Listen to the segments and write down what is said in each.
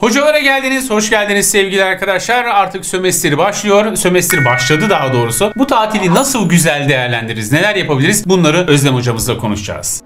Hocalara geldiniz, hoş geldiniz sevgili arkadaşlar. Artık sömestr başlıyor. Sömestr başladı daha doğrusu. Bu tatili nasıl güzel değerlendiririz, neler yapabiliriz? Bunları Özlem hocamızla konuşacağız.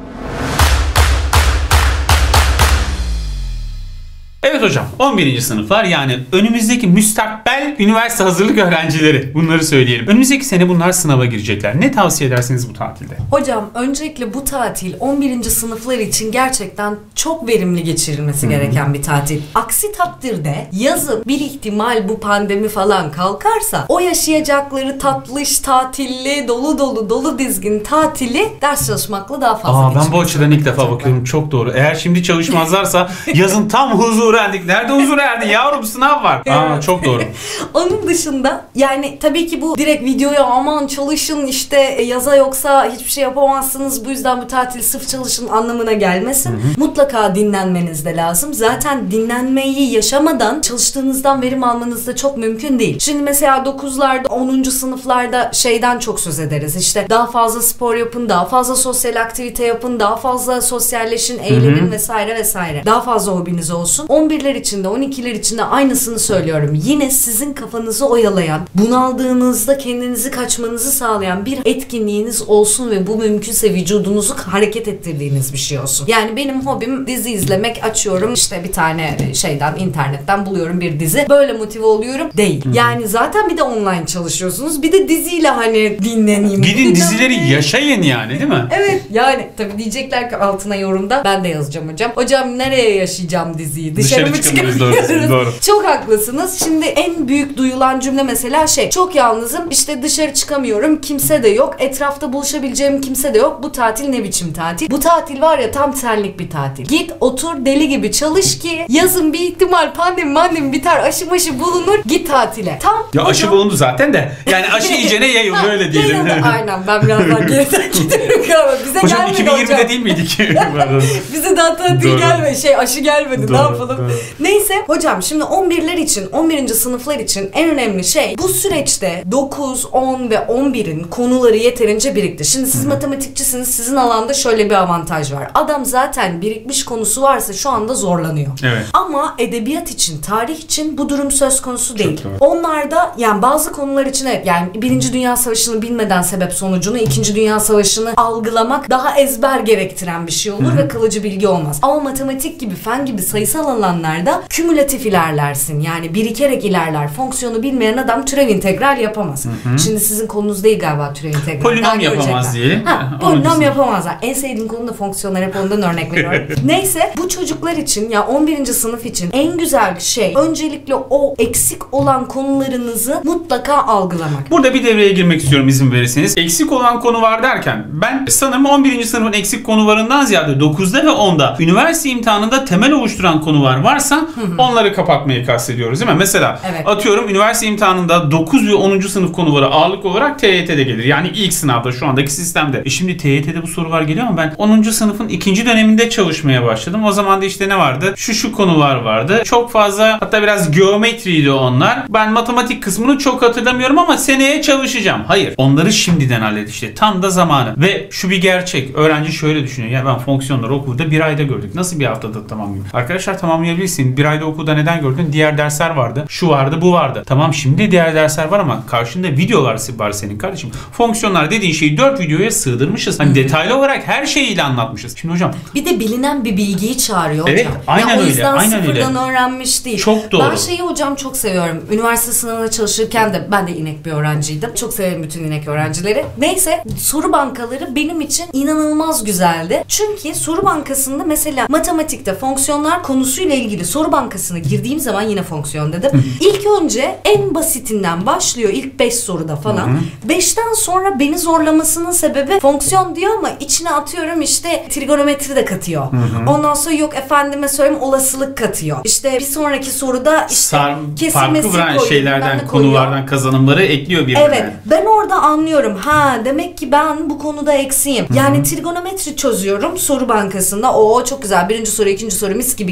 Evet hocam, 11. sınıflar yani önümüzdeki müstakbel üniversite hazırlık öğrencileri, bunları söyleyelim. Önümüzdeki sene bunlar sınava girecekler. Ne tavsiye edersiniz bu tatilde? Hocam öncelikle bu tatil 11. sınıflar için gerçekten çok verimli geçirilmesi gereken bir tatil. Aksi takdirde yazın bir ihtimal bu pandemi falan kalkarsa o yaşayacakları tatlış, tatilli, dolu dizgin tatili ders çalışmakla daha fazla Ben bu açıdan ilk defa bakıyorum. Çok doğru. Eğer şimdi çalışmazlarsa yazın tam huzur erdik. Nerede huzur erdin yavrum, sınav var. Çok doğru. Onun dışında yani tabii ki bu direkt videoya aman çalışın işte yaza yoksa hiçbir şey yapamazsınız bu yüzden bu tatil sırf çalışın anlamına gelmesin. Mutlaka dinlenmeniz de lazım. Zaten dinlenmeyi yaşamadan çalıştığınızdan verim almanız da çok mümkün değil. Şimdi mesela 9'larda 10. sınıflarda şeyden çok söz ederiz. İşte daha fazla spor yapın, daha fazla sosyal aktivite yapın, daha fazla sosyalleşin, eğlenin vesaire vesaire. Daha fazla hobiniz olsun. 11'ler için de 12'ler için de aynısını söylüyorum. Yine sizin kafanızı oyalayan, bunaldığınızda kendinizi kaçmanızı sağlayan bir etkinliğiniz olsun ve bu mümkünse vücudunuzu hareket ettirdiğiniz bir şey olsun. Yani benim hobim dizi izlemek, açıyorum işte bir tane şeyden internetten buluyorum bir dizi. Böyle motive oluyorum değil. Yani zaten bir de online çalışıyorsunuz. Bir de diziyle hani dinleneyim. Gidin dizileri yaşayın yani değil mi? Evet yani tabii diyecekler ki altına yorumda ben de yazacağım hocam. Hocam nereye yaşayacağım diziyi? Dışarı mı çıkamıyoruz? Doğru. Çok haklısınız. Şimdi en büyük duyulan cümle mesela çok yalnızım işte dışarı çıkamıyorum kimse de yok etrafta buluşabileceğim kimse de yok bu tatil ne biçim tatil? Bu tatil var ya tam senlik bir tatil. Git otur deli gibi çalış ki yazın bir ihtimal pandemi biter aşı maşı bulunur git tatile. Tam ya aşı bulundu zaten de yani aşı iyicene yayıldı öyle diyelim. Aynen ben biraz daha geriden gidiyorum galiba. Bize hocam gelmedi 2020'de hocam. değil miydik? Bize daha tatil gelmedi aşı gelmedi doğru, ne yapalım? Doğru. Neyse hocam şimdi 11'ler için 11. sınıflar için en önemli şey bu süreçte 9, 10 ve 11'in konuları yeterince birikti. Şimdi siz matematikçisiniz sizin alanda şöyle bir avantaj var. Adam zaten birikmiş konusu varsa şu anda zorlanıyor. Evet. Ama edebiyat için, tarih için bu durum söz konusu değil. Onlarda yani bazı konular için evet yani 1. Dünya Savaşı'nı bilmeden sebep sonucunu 2. Dünya Savaşı'nı algılamak daha ezber gerektiren bir şey olur ve kalıcı bilgi olmaz. Ama matematik gibi, fen gibi sayısal alanlarda kümülatif ilerlersin. Yani birikerek ilerler. Fonksiyonu bilmeyen adam türev integral yapamaz. Şimdi sizin konunuz değil galiba türev integral. Polinom yapamaz diyelim. Polinom yapamazlar. En sevdiğim konu da fonksiyonlar, hep ondan örnek veriyorum. Neyse bu çocuklar için ya 11. sınıf için en güzel şey öncelikle o eksik olan konularınızı mutlaka algılamak. Burada bir devreye girmek istiyorum izin verirseniz. Eksik olan konu var derken ben sanırım 11. sınıfın eksik konularından ziyade 9'da ve 10'da üniversite imtihanında temel oluşturan konular varsa onları kapatmayı kastediyoruz değil mi? Mesela atıyorum üniversite imtihanında 9 ve 10. sınıf konuları ağırlık olarak TYT'de gelir. Yani ilk sınavda şu andaki sistemde. Şimdi TYT'de bu sorular geliyor ama ben 10. sınıfın 2. döneminde çalışmaya başladım. O zaman da işte ne vardı? Şu konular vardı. Çok fazla hatta biraz geometriydi onlar. Ben matematik kısmını çok hatırlamıyorum ama seneye çalışacağım. Hayır. Onları şimdiden hallet işte. Tam da zamanı. Ve şu bir gerçek. Öğrenci şöyle düşünüyor. Ya ben fonksiyonları okulda bir ayda gördük. Nasıl bir haftada tamamlayayım? Arkadaşlar tamamlayabilirsin. Bir ayda okulda neden gördün? Diğer dersler vardı. Şu vardı, bu vardı. Tamam şimdi diğer dersler var ama karşında videolar var senin kardeşim. Fonksiyonlar dediğin şeyi 4 videoya sığdırmışız. Hani detaylı olarak her şeyiyle anlatmışız. Şimdi hocam. Bir de bilinen bir bilgiyi çağırıyor hocam. Evet, aynen öyle. O yüzden aynen sıfırdan öğrenmiş değil. Çok doğru. Ben şeyi hocam çok seviyorum. Üniversite sınavına çalışırken de ben de inek bir öğrenciydim. Çok severim bütün inek öğrencileri. Neyse soru bankaları benim için inanılmaz güzeldi. Çünkü soru bankasında mesela matematikte fonksiyonlar konusuyla ilgili soru bankasına girdiğim zaman yine fonksiyon dedim. İlk önce en basitinden başlıyor ilk 5 soruda falan. 5'ten sonra beni zorlamasının sebebi fonksiyon diyor ama içine atıyorum işte trigonometri de katıyor. Ondan sonra yok efendime söyleyeyim olasılık katıyor. İşte bir sonraki soruda işte kesilmesi farklı şeylerden, konulardan kazanımları ekliyor birbirine. Evet. Ben orada anlıyorum. Demek ki ben bu konuda eksiğim. Yani trigonometri çözüyorum soru bankasında. Oo çok güzel. Birinci soru, ikinci soru mis gibi gitti.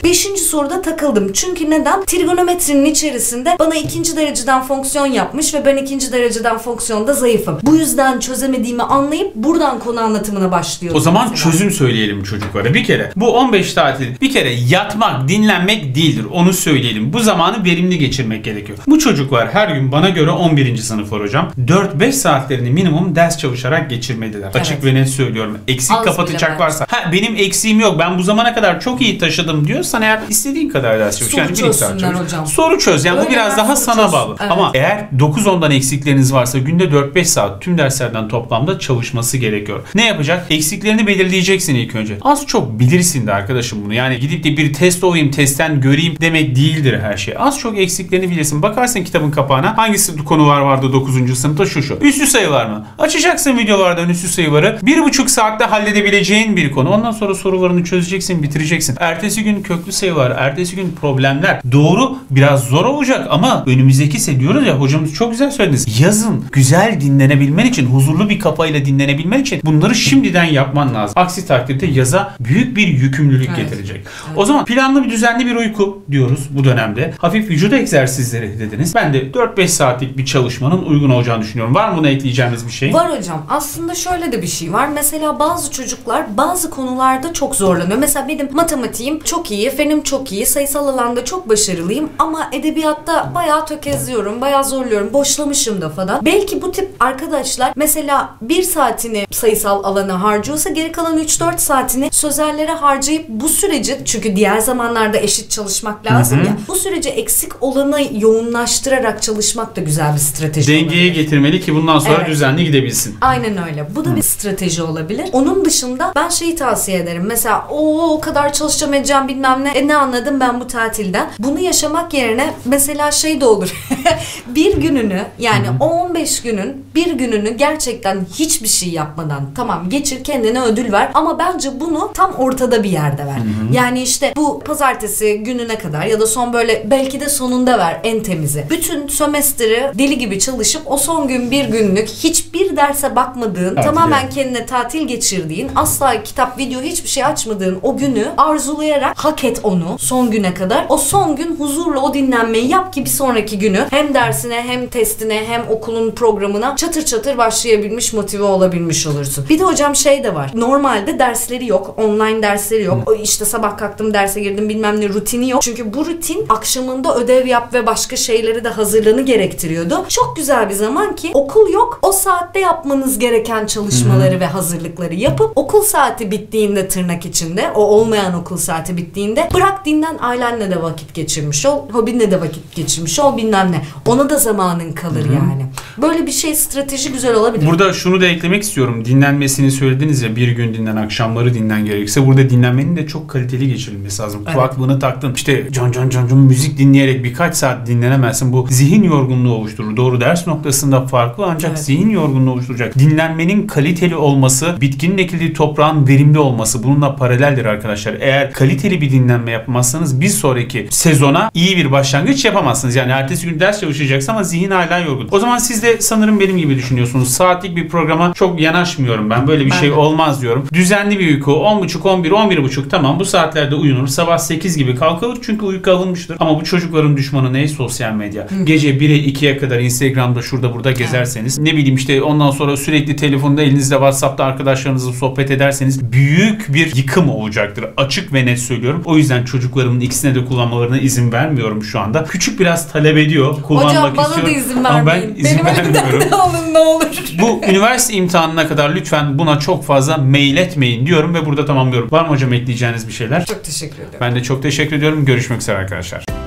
5. soruda takıldım. Çünkü neden? Trigonometrinin içerisinde bana 2. dereceden fonksiyon yapmış ve ben 2. dereceden fonksiyonda zayıfım. Bu yüzden çözemediğimi anlayıp buradan konu anlatımına başlıyorum. O zaman çözüm söyleyelim çocuklara. Bir kere bu 15 tatil bir kere yatmak, dinlenmek değildir. Onu söyleyelim. Bu zamanı verimli geçirmek gerekiyor. Bu çocuklar her gün bana göre 11. sınıflar hocam. 4-5 saatlerini minimum ders çalışarak geçirmeliler. Evet. Açık ve net söylüyorum. Eksik kapatacaklarsa. Benim eksiğim yok. Ben bu zamana kadar çok iyi taşıdım diyorsan eğer istediğin kadar ders çalış. Yani hocam. Soru çöz. Yani öyle bu biraz daha sana bağlı. Evet. Ama eğer 9-10'dan eksikleriniz varsa günde 4-5 saat tüm derslerden toplamda çalışması gerekiyor. Ne yapacak? Eksiklerini belirleyeceksin ilk önce. Az çok bilirsin de arkadaşım bunu. Yani gidip de bir test olayım, testten göreyim demek değildir her şey. Az çok eksiklerini bilirsin. Bakarsın kitabın kapağına. Hangisi konu vardı 9. sınıfta şu. Üslü sayılar mı? Açacaksın videolardan üslü sayıları. 1,5 saatte halledebileceğin bir konu. Ondan sonra sorularını çözeceksin, bitireceksin. Ertesi gün köklü sayılar, ertesi gün problemler. Doğru, biraz zor olacak ama önümüzdeki ise diyoruz ya, hocamız çok güzel söylediniz. Yazın güzel dinlenebilmen için, huzurlu bir kafayla dinlenebilmen için bunları şimdiden yapman lazım. Aksi takdirde yaza büyük bir yükümlülük getirecek. Evet. O zaman planlı bir düzenli bir uyku diyoruz bu dönemde. Hafif vücut egzersizleri dediniz. Ben de 4-5 saatlik bir çalışmanın uygun olacağını düşünüyorum. Var mı buna ekleyeceğimiz bir şey? Var hocam. Aslında şöyle de bir şey var. Mesela bazı çocuklar bazı konularda çok zorlanıyor. Mesela benim matematiğim çok iyi, fenim çok iyi, sayısal alanda çok başarılıyım ama edebiyatta bayağı tökezliyorum, bayağı zorluyorum, boşlamışım da falan. Belki bu tip arkadaşlar mesela 1 saatini sayısal alana harcıyorsa geri kalan 3-4 saatini sözellere harcayıp bu süreci, çünkü diğer zamanlarda eşit çalışmak lazım ya, bu süreci eksik olanı yoğunlaştırarak çalışmak da güzel bir strateji dengeye olabilir. Getirmeli ki bundan sonra düzenli gidebilsin. Aynen öyle. Bu da bir strateji olabilir. Onun dışında ben şeyi tavsiye ederim. Mesela o kadar çalışacağım edeceğim bilmem ne. Ne anladım ben bu tatilden? Bunu yaşamak yerine mesela şey de olur. Bir gününü, yani 15 günün bir gününü gerçekten hiçbir şey yapmadan tamam geçir, kendine ödül ver ama bence bunu tam ortada bir yerde ver. Yani işte bu pazartesi gününe kadar ya da son böyle belki de sonunda ver en temizi. Bütün sömestri deli gibi çalışıp o son gün bir günlük hiçbir derse bakmadığın, tamamen kendine tatil geçirdiğin, asla kitap, video hiçbir şey açmadığın o günü arzulayarak hak et onu son güne kadar. O son gün huzurla o dinlenmeyi yap ki bir sonraki günü hem dersine hem testine hem okulun programına çatır çatır başlayabilmiş, motive olabilmiş olursun. Bir de hocam şey de var. Normalde dersleri yok. Online dersleri yok. O işte sabah kalktım derse girdim bilmem ne rutini yok. Çünkü bu rutin akşamında ödev yap ve başka şeyleri de hazırlığını gerektiriyordu. Çok güzel bir zaman ki okul yok. O saatte yapmanız gereken çalışmaları ve hazırlıkları yapıp okul saati bittiğinde, tırnak içinde, o olmayan okul saati bittiğinde bırak dinlen, ailenle de vakit geçirmiş ol, hobinle de vakit geçirmiş ol bilmem ne. Ona da zamanın kalır yani. Böyle bir şey, strateji güzel olabilir. Burada şunu da eklemek istiyorum. Dinlenmesini söylediniz ya, bir gün dinlen, akşamları dinlen gerekirse. Burada dinlenmenin de çok kaliteli geçirilmesi lazım. Evet. Kulaklığını taktın. İşte can müzik dinleyerek birkaç saat dinlenemezsin. Bu zihin yorgunluğu oluşturur. Doğru, ders noktasında farklı ancak zihin yorgunluğu oluşturacak. Dinlenmenin kaliteli olması, bitkinin ekildiği toprağın verimli olması bununla paraleldir arkadaşlar. Eğer kaliteli bir dinlenme yapmazsanız bir sonraki sezona iyi bir başlangıç yapamazsınız. Yani ertesi gün ders çalışacaksın ama zihin hala yorgun. O zaman siz de sanırım benim gibi düşünüyorsunuz. Saatlik bir programa çok yanaşmıyorum ben. Böyle bir şey olmaz diyorum. Düzenli bir uyku 10.30, 11, 11.30 tamam, bu saatlerde uyunur. Sabah 8 gibi kalkılır çünkü uyku alınmıştır. Ama bu çocukların düşmanı ne? Sosyal medya. Gece 1'e 2'ye kadar Instagram'da şurada burada gezerseniz, ne bileyim işte ondan sonra sürekli telefonda elinizde WhatsApp'ta arkadaşlarınızla sohbet ederseniz büyük bir yıkım olacaktır. Açık ve net söylüyorum. O yüzden çocuklarımın ikisine de kullanmalarına izin vermiyorum şu anda. Küçük biraz talep ediyor. Kullanmak hocam bana istiyorum. da izin vermeyin. Ama ben izin vermiyorum. De alın ne olur. Bu üniversite imtihanına kadar lütfen buna çok fazla mail etmeyin diyorum ve burada tamamlıyorum. Var mı hocam ekleyeceğiniz bir şeyler? Çok teşekkür ederim. Ben de çok teşekkür ediyorum. Görüşmek üzere arkadaşlar.